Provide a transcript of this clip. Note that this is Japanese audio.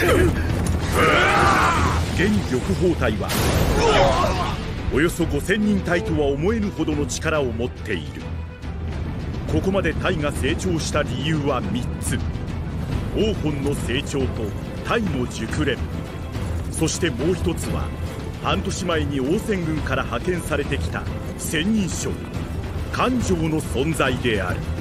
現玉鳳隊はおよそ5000人隊とは思えぬほどの力を持っている。ここまで隊が成長した理由は3つ。王賁の成長と隊の熟練、そしてもう一つは半年前に王翦軍から派遣されてきた千人将関城の存在である。